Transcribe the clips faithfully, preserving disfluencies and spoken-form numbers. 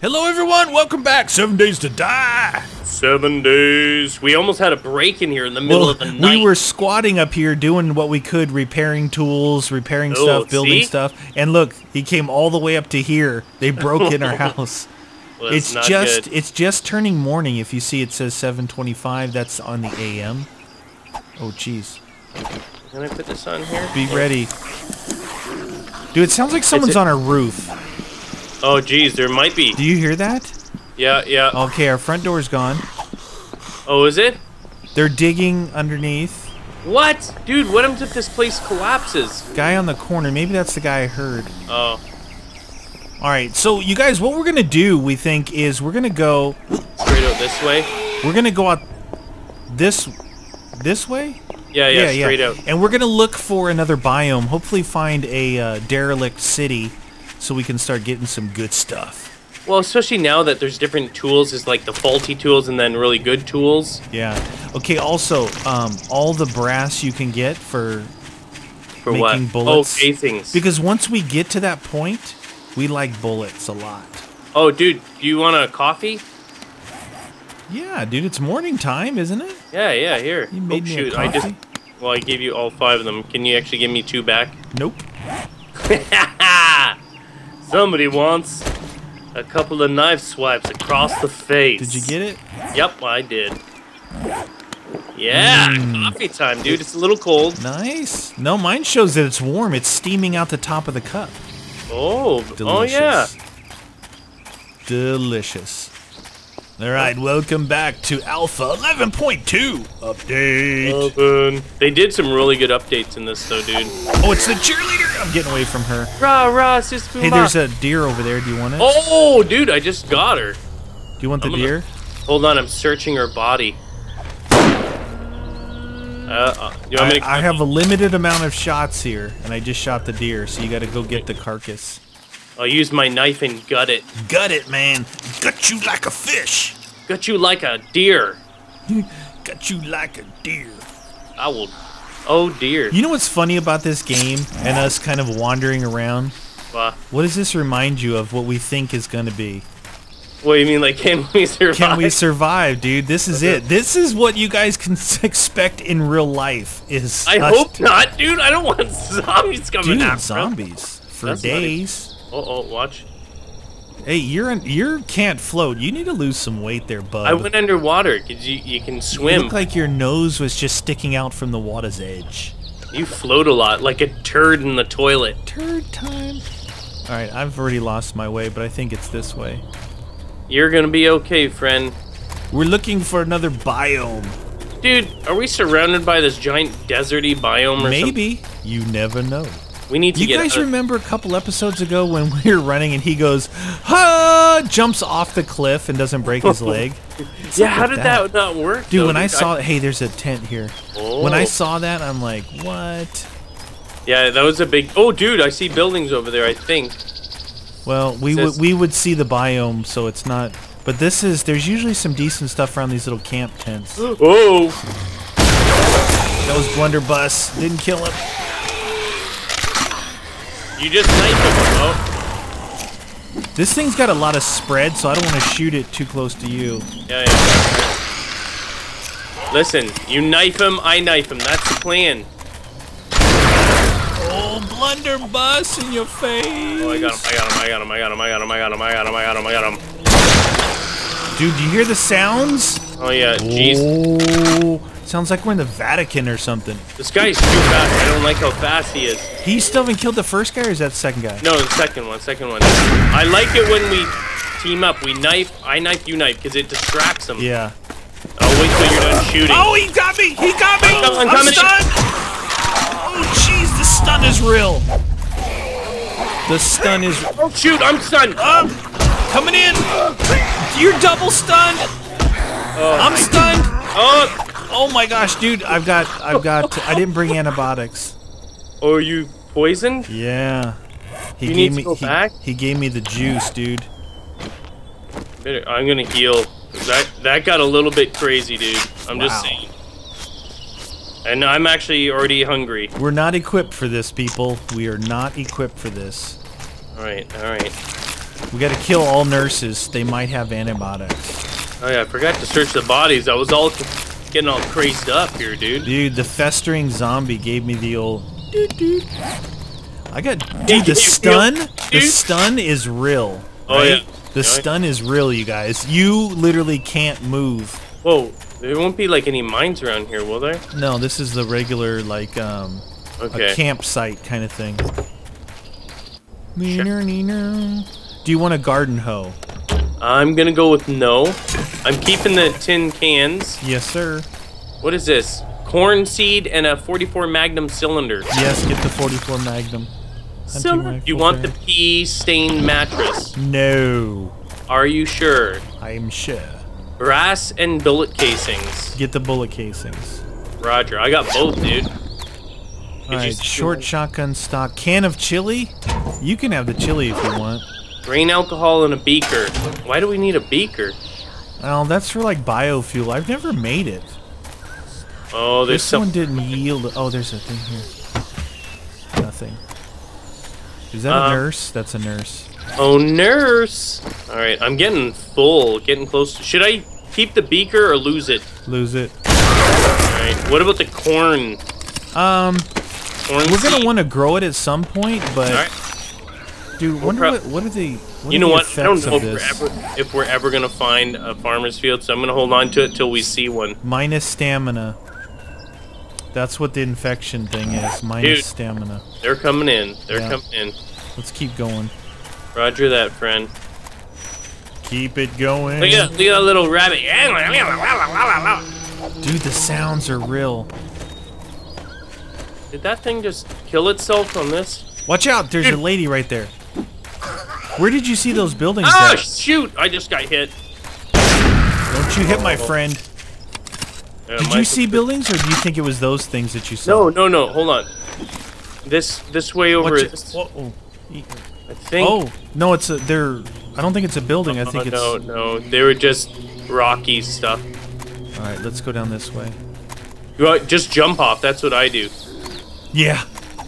Hello everyone, welcome back. Seven Days to Die. Seven days. We almost had a break in here in the middle well, of the night. We were squatting up here doing what we could, repairing tools, repairing oh, stuff, building see? stuff. And look, he came all the way up to here. They broke in our house. Well, it's not just good. it's just turning morning. If you see it says seven twenty-five, that's on the A M. Oh jeez. Can I put this on here? Be ready. Dude, it sounds like someone's it- on our roof. Oh geez, there might be. Do you hear that? Yeah, yeah. Okay, our front door's gone. Oh, is it? They're digging underneath. What? Dude, what if this place collapses? Guy on the corner. Maybe that's the guy I heard. Oh. All right, so you guys, what we're gonna do, we think, is we're gonna go. Straight out this way? We're gonna go out this this way. Yeah, yeah, straight out. And we're gonna look for another biome. Hopefully, find a uh, derelict city, so we can start getting some good stuff. Well, especially now that there's different tools, is like the faulty tools and then really good tools. Yeah. Okay. Also, um, all the brass you can get for For making what? bullets. Oh, casings. Because once we get to that point, we like bullets a lot. Oh, dude, do you want a coffee? Yeah, dude, it's morning time, isn't it? Yeah, yeah, here. You made oh, me shoot, a I just. coffee? Well, I gave you all five of them. Can you actually give me two back? Nope. Somebody wants a couple of knife swipes across the face. Did you get it? Yep, I did. Yeah, Mm. coffee time, dude. It's a little cold. Nice. No, mine shows that it's warm. It's steaming out the top of the cup. Oh, Delicious. oh yeah. Delicious. All right, welcome back to Alpha eleven point two update. Open. They did some really good updates in this, though, dude. Oh, it's the cheerleader. I'm getting away from her. Rah, rah, sis, Hey, there's a deer over there. Do you want it? Oh, dude, I just got her. Do you want the I'm gonna- deer? Hold on, I'm searching her body. Uh, uh, you want I, me to I have a limited amount of shots here, and I just shot the deer, so you got to go get the carcass. I'll use my knife and gut it. Gut it, man. Gut you like a fish. Gut you like a deer. Gut you like a deer. I will. Oh dear. You know what's funny about this game and us kind of wandering around? Uh, What does this remind you of what we think is going to be? what do you mean, like, can we survive? Can we survive, dude? This is it. This is what you guys can s- expect in real life. Is I us hope not, dude. I don't want zombies coming dude, after us. zombies for That's not even- days. Oh, oh, watch. Hey, you're in, you can't float. You need to lose some weight there, bud. I went underwater because you, you can You swim. look like your nose was just sticking out from the water's edge. You float a lot, like a turd in the toilet. Turd time. All right, I've already lost my way, but I think it's this way. You're gonna be okay, friend. We're looking for another biome. Dude, are we surrounded by this giant deserty biome or something? Maybe. You never know. We need to You get guys out- remember a couple episodes ago when we were running and he goes, ha! Jumps off the cliff and doesn't break his leg? Yeah, how did that? that not work? Dude, though, when I dude? saw, hey, there's a tent here. Oh. When I saw that, I'm like, what? Yeah, that was a big... Oh, dude, I see buildings over there, I think. Well, we Says- would we would see the biome, so it's not. But this is. There's usually some decent stuff around these little camp tents. Oh! That was Blunderbuss. Didn't kill him. You just sniped him. Oh. This thing's got a lot of spread, so I don't want to shoot it too close to you. Yeah, yeah. Listen, you knife him, I knife him. That's the plan. Oh, Blunderbuss in your face! Oh, I got him, I got him, I got him, I got him, I got him, I got him, I got him, I got him, I got him. Dude, do you hear the sounds? Oh, yeah, jeez. Oh, sounds like we're in the Vatican or something. This guy's too fast. I don't like how fast he is. He still haven't killed the first guy, or is that the second guy? No, the second one, second one. I like it when we team up. We knife, I knife, you knife, because it distracts them. Yeah. I'll wait till you're done shooting. Oh, he got me! He got me! I'm coming, I'm I'm coming. stunned! Oh, jeez, the stun is real. The stun is... Oh, shoot, I'm stunned. Um, coming in! You're double stunned! Oh, I'm stunned! oh, Oh my gosh, dude, I've got... I've got... I didn't bring antibiotics. oh, are you poisoned? Yeah. He You gave need to me, go he, back? he gave me the juice, dude. Better- I'm gonna heal. That that got a little bit crazy, dude. I'm Wow. just saying. And I'm actually already hungry. We're not equipped for this, people. We are not equipped for this. All right, all right. We gotta kill all nurses. They might have antibiotics. Oh yeah, I forgot to search the bodies. I was all getting all crazed up here, dude. Dude, the festering zombie gave me the old... Doot, doot. I got... Dude, the stun... The stun is real. Oh right? yeah. The stun is real, you guys. You literally can't move. Whoa, there won't be like any mines around here, will there? No, this is the regular, like, um... Okay. a campsite kind of thing. Sure. Do you want a garden hoe? I'm gonna go with no. I'm keeping the tin cans. Yes, sir. What is this? Corn seed and a forty-four Magnum cylinder. Yes, get the forty-four Magnum. So, you want the pea-stained mattress? No. Are you sure? I am sure. Brass and bullet casings. Get the bullet casings. Roger, I got both, dude. Alright, short shotgun stock. Can of chili? You can have the chili if you want. Grain alcohol in a beaker. Why do we need a beaker? Well, that's for like biofuel. I've never made it. Oh, there's this some... one didn't yield. Oh, there's a thing here. Nothing. Is that uh, a nurse? That's a nurse. Oh, nurse! Alright, I'm getting full, getting close. Should I keep the beaker or lose it? Lose it. Alright, what about the corn? Um, corn we're gonna seed? want to grow it at some point, but... Alright. Dude, wonder what, what are the what You are know the what? I don't effects know of if we're, this? ever, if we're ever gonna find a farmer's field, so I'm gonna hold on to it till we see one. Minus stamina. That's what the infection thing is. Minus Dude, stamina. They're coming in. They're Yeah. coming in. Let's keep going. Roger that, friend. Keep it going. Look at, look at that little rabbit. Dude, the sounds are real. Did that thing just kill itself on this? Watch out! There's Dude. a lady right there. Where did you see those buildings Oh, at? shoot! I just got hit. Don't you hit my friend. Uh, Did my- you see buildings, or do you think it was those things that you saw? No, no, no. Hold on. This this way over. Watch it. This, Whoa. I think. Oh, no, it's a, they're, I don't think it's a building, I think Oh, it's... no, no. They were just rocky stuff. Alright, let's go down this way. You want- just jump off. That's what I do. Yeah,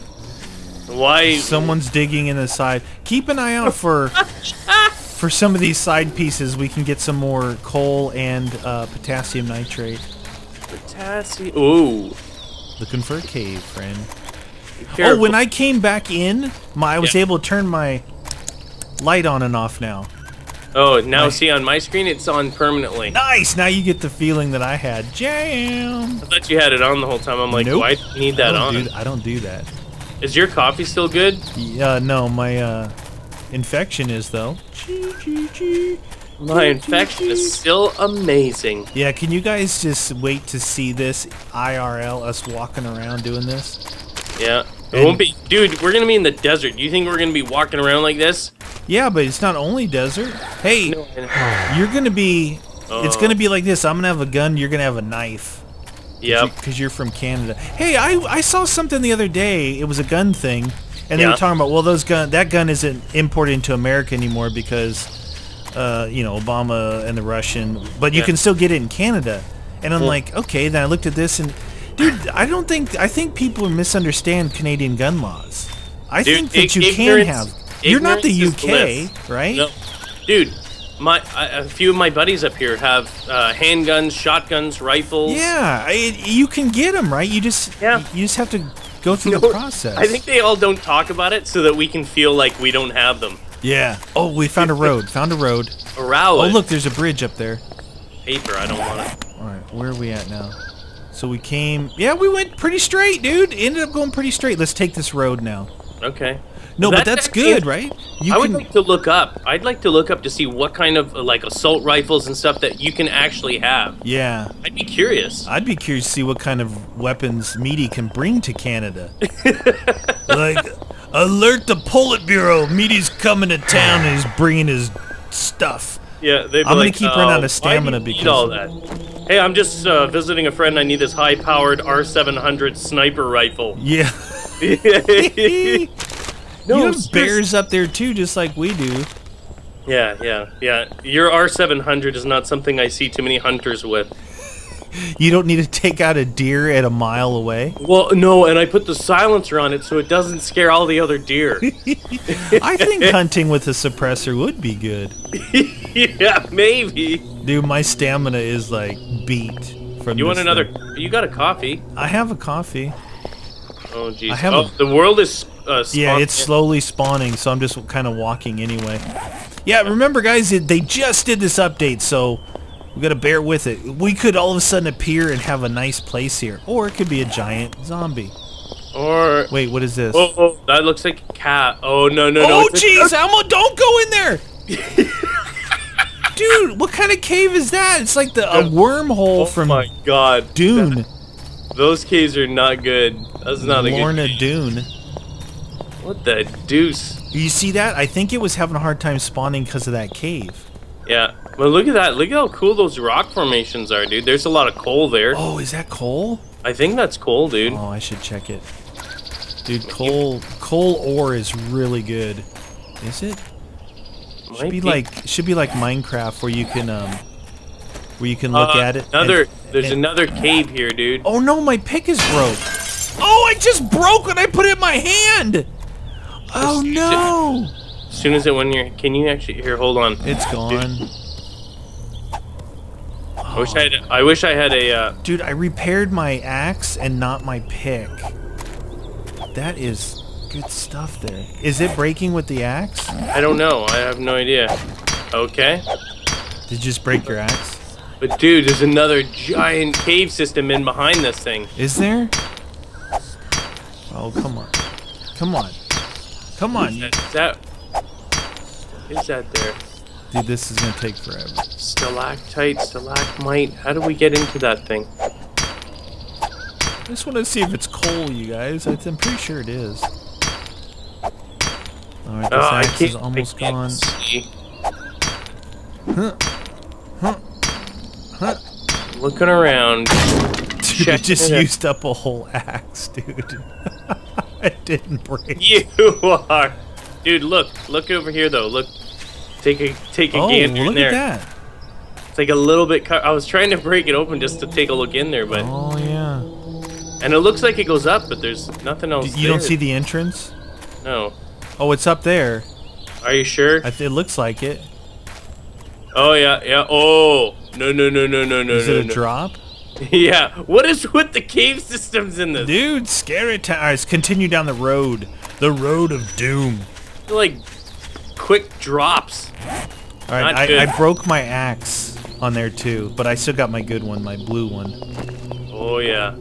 Why? someone's digging in the side. Keep an eye out for for some of these side pieces. We can get some more coal and uh, potassium nitrate. Potassium. Ooh. Looking for a cave, friend. Careful. Oh, when I came back in, my I was Yeah. able to turn my light on and off now. Oh, now My- see on my screen it's on permanently. Nice! Now you get the feeling that I had. Jam! I thought you had it on the whole time. I'm like, Nope. why do you need that I on? don't do, I don't do that. Is your coffee still good? Yeah, no, my uh, infection is though. Chee, chee, chee. My infection is still amazing. Yeah, can you guys just wait to see this I R L, us walking around doing this? Yeah. It And- won't be, dude. We're gonna be in the desert. Do you think we're gonna be walking around like this? Yeah, but it's not only desert. Hey, No. I- you're gonna be. It's Uh. gonna be like this. I'm gonna have a gun. You're gonna have a knife. Yep. Because you're from Canada. Hey, I I saw something the other day. It was a gun thing, and they Yeah. were talking about, well, those gun that gun isn't imported into America anymore because, uh, you know, Obama and the Russian. But you Yeah. can still get it in Canada. And I'm Yeah. like, okay. Then I looked at this and, dude, I don't think I think people misunderstand Canadian gun laws. I Dude, think that ig- you can ignorance- have. You're not the U ignorance is K, bliss. right? No. Dude, my I, a few of my buddies up here have uh, handguns, shotguns, rifles. Yeah, I, you can get them, right? You just Yeah. you just have to go through No, the process. I think they all don't talk about it so that we can feel like we don't have them. Yeah. Oh, we found a road. Found a road. Arouse. Oh, look, there's a bridge up there. Paper, I don't want it. All right, where are we at now? So we came. Yeah, we went pretty straight, dude. Ended up going pretty straight. Let's take this road now. Okay. No, but That- that's that good, seems- right? You I would can. like to look up. I'd like to look up to see what kind of uh, like assault rifles and stuff that you can actually have. Yeah, I'd be curious. I'd be curious to see what kind of weapons Meaty can bring to Canada. Like, alert the Politburo. Meaty's coming to town and he's bringing his stuff. Yeah, they'd be I'm gonna like, keep running "Uh, out of stamina why do you need because- all that. Hey, I'm just uh, visiting a friend. I need this high-powered R seven hundred sniper rifle. Yeah. no, You have seriously. bears up there too, just like we do. Yeah, yeah, yeah. Your R seven hundred is not something I see too many hunters with. You don't need to take out a deer at a mile away? Well, no, and I put the silencer on it so it doesn't scare all the other deer. I think hunting with a suppressor would be good. Yeah, maybe. Dude, my stamina is like beat from You want this another? thing. You got a coffee? I have a coffee. Oh, jeez. I have Oh, a- the world is uh, Yeah, spawn- it's slowly spawning, so I'm just kind of walking anyway. Yeah, remember, guys, it, they just did this update, so we gotta bear with it. We could all of a sudden appear and have a nice place here, or it could be a giant zombie. Or Wait, what is this? oh, oh, that looks like a cat. Oh no no no! Oh, it's a- jeez, Elmo, don't go in there! Dude, what kind of cave is that? It's like the a wormhole Oh from my God, Dune. That- those caves are not good. That's not a Lorna good. Dune. What the deuce? You see that? I think it was having a hard time spawning because of that cave. Yeah. Well, look at that. Look at how cool those rock formations are, dude. There's a lot of coal there. Oh, is that coal? I think that's coal, dude. Oh, I should check it. Dude, coal coal ore is really good. Is it? Should Might be like should be like Minecraft where you can um where you can look Uh, at it. Another. and- there's and- another cave here, dude. Oh no, my pick is broke. Oh, I just broke when I put it in my hand. Oh Just- no. As soon as it went here, can you actually here? Hold on. It's gone. I wish I had. I wish I had a. Uh, Dude, I repaired my axe and not my pick. That is good stuff there. Is it breaking with the axe? I don't know. I have no idea. Okay. Did you just break your axe? But dude, there's another giant cave system in behind this thing. Is there? Oh, come on. Come on. Come on. Is that? Is that there? Dude, this is gonna take forever. Stalactite, stalagmite. How do we get into that thing? I just want to see if it's coal, you guys. I- I'm pretty sure it is. Alright, this Oh, I axe can't, is almost I can't gone. see. Huh. Huh. Huh. Looking around. Dude, it Checking just it out. used up a whole axe, dude. It didn't break. You are, dude. Look, look over here though. Look, take a take a Oh, gander in look there. at that. It's like a little bit. Cut. I was trying to break it open just to take a look in there, but Oh, yeah. and it looks like it goes up, but there's nothing else. You don't there. see the entrance? No. Oh, it's up there. Are you sure? I th it looks like it. Oh yeah, yeah. Oh no no no no no no Is no. it a no. drop? Yeah. What is with the cave systems in this? Dude, scary time. Alright, let's continue down the road. The road of doom. They're like quick drops. Alright, Not I, good. I broke my axe on there too, but I still got my good one, my blue one. Oh yeah.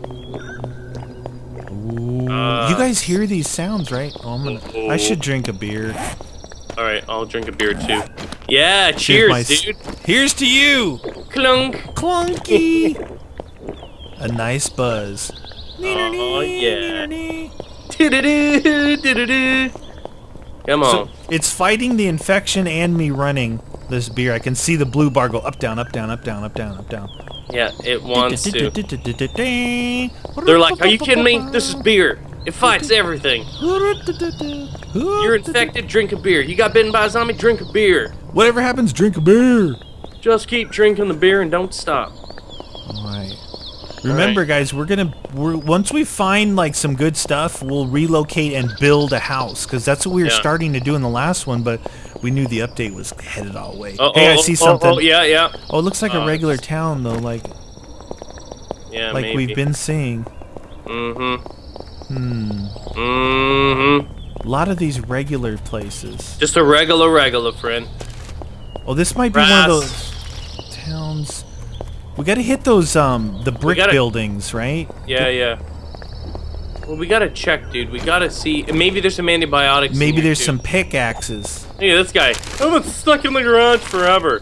Ooh. Uh, you guys hear these sounds, right? Oh, I'm gonna, I oh. should drink a beer. All right, I'll drink a beer too. Yeah, Here's cheers, my s- dude. Here's to you! Clunk. Clunky! A nice buzz. Oh yeah. Do-do-do, do-do-do. Come on. So it's fighting the infection and me running this beer. I can see the blue bar go up, down, up, down, up, down, up, down, up, down. Yeah, it wants to. They're They're like, are you kidding me? This is beer. It fights everything. You're infected, drink a beer. You got bitten by a zombie, drink a beer. Whatever happens, drink a beer. Just keep drinking the beer and don't stop. Alright. Remember, guys, we're gonna we're, once we find like some good stuff, we'll relocate and build a house because that's what we were Yeah. starting to do in the last one, but we knew the update was headed all the way. Oh, Hey, oh, I see oh, something. Oh, yeah, yeah. Oh, it looks like Uh, a regular town though, like Yeah, like maybe. we've been seeing. Mm-hmm. Hmm. Mm-hmm. A lot of these regular places. Just a regular, regular friend. Oh, this might be one Grass. of those towns. We gotta hit those um the brick gotta- buildings, right? Yeah, yeah. Well, we gotta check, dude. We gotta see. Maybe there's some antibiotics. in Maybe here, there's too. some pickaxes. Hey, this guy. I've been stuck in the garage forever.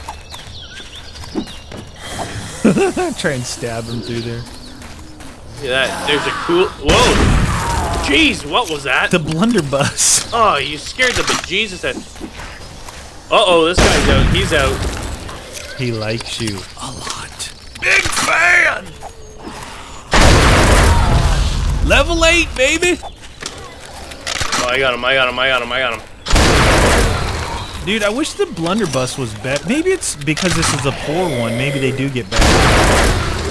Try and stab him through there. Yeah, that. There's a cool. Whoa. Jeez, what was that? The blunderbuss. Oh, you scared the bejesus out. Uh oh, this guy's out. He's out. He likes you a lot. Big fan! Level eight, baby! Oh, I got him. I got him. I got him. I got him. Dude, I wish the blunderbuss was better. Maybe it's because this is a poor one. Maybe they do get better.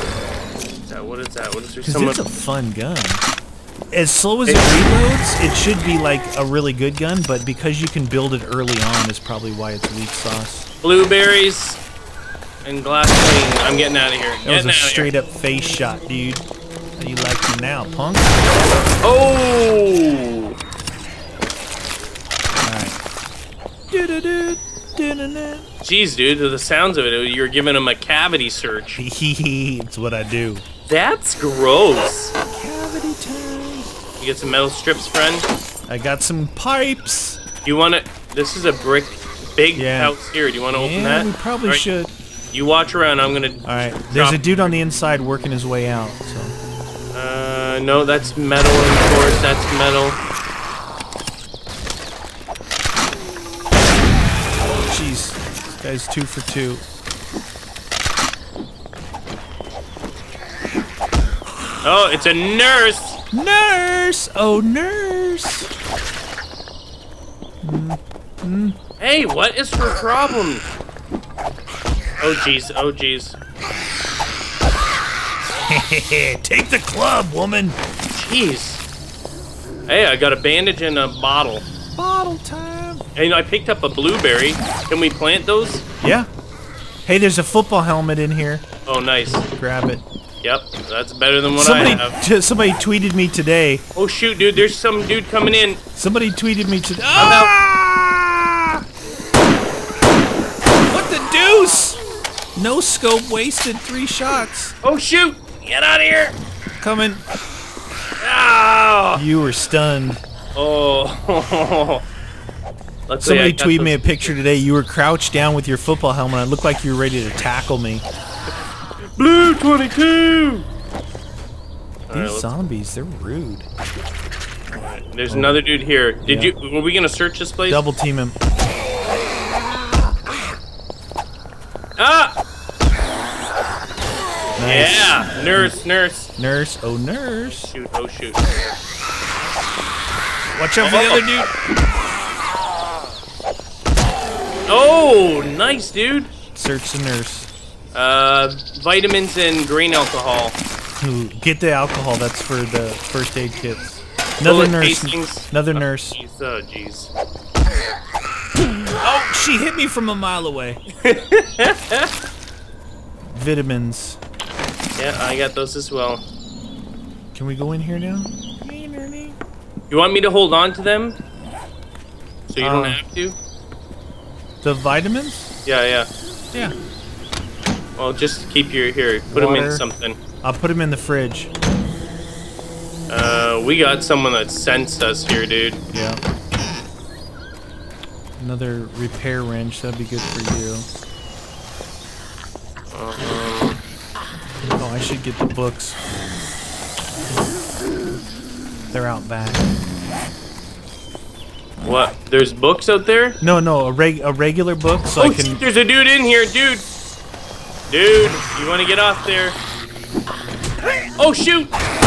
that? What is that? What is there? Because Someone... it's a fun gun. As slow as it reloads, it should be like a really good gun, but because you can build it early on is probably why it's weak sauce. Blueberries and glass clean. I'm getting out of here. That was a straight here. up face shot, dude. How do you like me now, punk? Oh! Alright. Jeez, dude, to the sounds of it, you're giving him a cavity search. It's what I do. That's gross. Cavity time. You get some metal strips, friend? I got some pipes. You want to... This is a brick, big Yeah. house here. Do you want to open Yeah, that? we probably All right. should. You watch around. I'm going to... Alright, there's a dude on the inside working his way out, so... Uh, no, that's metal, of course. That's metal. Jeez, this guy's two for two. Oh, it's a nurse! Nurse! Oh, nurse! Hey, what is her problem? Oh, jeez. Oh, jeez. Take the club, woman! Jeez. Hey, I got a bandage and a bottle. Bottle time! And I picked up a blueberry. Can we plant those? Yeah. Hey, there's a football helmet in here. Oh, nice. Grab it. Yep, that's better than what Somebody, I have. t- somebody tweeted me today. Oh, shoot, dude. There's some dude coming in. Somebody tweeted me today. I'm out. Ah! What the deuce? No scope wasted three shots. Oh, shoot. Get out of here. Coming. Ah! You were stunned. Oh. Let's see, Somebody I got tweeted me a those- picture today. You were crouched down with your football helmet. It looked like you were ready to tackle me. Blue twenty-two! These Alright, let's- zombies, they're rude. There's another dude here. Did Yeah. you... Were we gonna search this place? Double team him. Ah! Nice. Yeah! Nurse, nurse. Nurse, oh nurse. Shoot, oh shoot. Watch out for the other dude. Oh, nice, dude. Search the nurse. Uh, vitamins and grain alcohol. Ooh, get the alcohol, that's for the first aid kits. Another Bullet nurse. casings. Another nurse. Jeez, oh, jeez. Oh, she hit me from a mile away. Vitamins. Yeah, I got those as well. Can we go in here now? You want me to hold on to them? So you don't Uh, have to? The vitamins? Yeah, yeah. Yeah. Well, just keep your... Here, put them in Water. something. I'll put them in the fridge. Uh, we got someone that sensed us here, dude. Yeah. Another repair wrench, that'd be good for you. Um, Oh, I should get the books. They're out back. what? There's books out there? No, no, a reg a regular book, so Oh, I can. shit, there's a dude in here, dude. Dude, you want to get off there? Oh, shoot!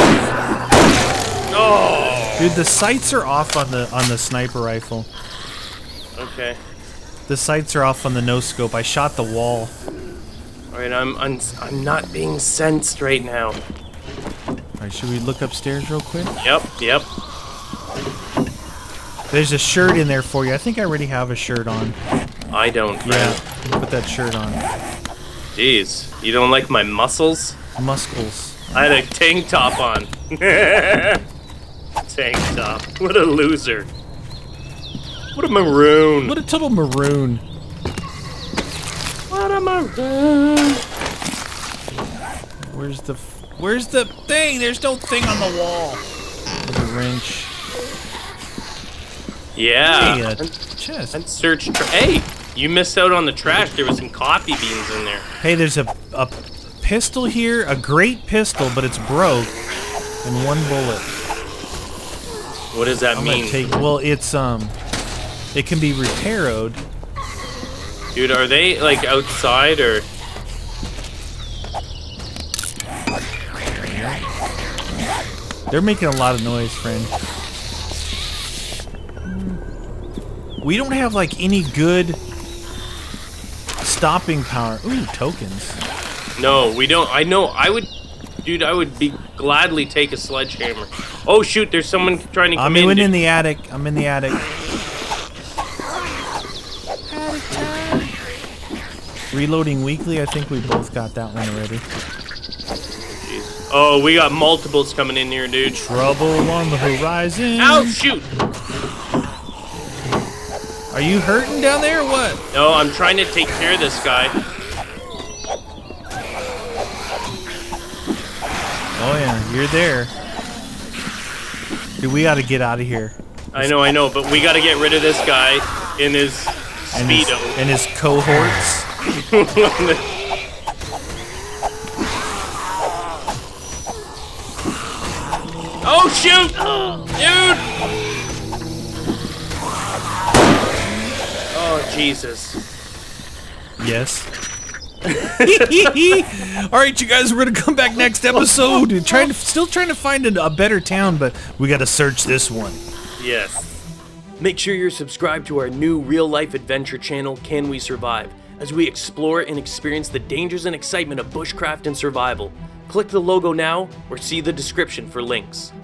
Oh, Dude, the sights are off on the on the sniper rifle. okay. The sights are off on the no scope. I shot the wall. All right, I'm I'm I'm not being sensed right now. All right, should we look upstairs real quick? Yep, yep. There's a shirt in there for you. I think I already have a shirt on. I don't. Yeah, friend. put that shirt on. Jeez, you don't like my muscles? Muscles. I had a tank top on. Tank top. What a loser. What a maroon. What a total maroon. What a maroon. Where's the f Where's the thing? There's no thing on the wall. With a wrench. Yeah. Hey, a and, chest. and search. Tra- hey, you missed out on the trash. There was some coffee beans in there. Hey, there's a a pistol here, a great pistol, but it's broke, and one bullet. What does that I'm mean? gonna take. Well, it's um, it can be repaired. Dude, are they like outside or? They're making a lot of noise, friend. We don't have like any good stopping power. Ooh, tokens. No, we don't. I know. I would. Dude, I would be gladly take a sledgehammer. Oh shoot, there's someone trying to come I'm in. in, dude. in the attic. I'm in the attic. Reloading weekly. I think we both got that one already. Jeez. Oh, we got multiples coming in here, dude. Trouble on the horizon. Ow, shoot! Are you hurting down there or what? No, I'm trying to take care of this guy. Oh yeah, you're there. Dude, we gotta get out of here. I know, I know, but we gotta get rid of this guy in his And his, speedo. and his cohorts. Oh shoot! Dude! Oh Jesus. Yes. All right, you guys, we're gonna come back next episode. And trying to, still trying to find a, a better town, but we gotta search this one. Yes. Make sure you're subscribed to our new real-life adventure channel, Can We Survive, as we explore and experience the dangers and excitement of bushcraft and survival. Click the logo now or see the description for links.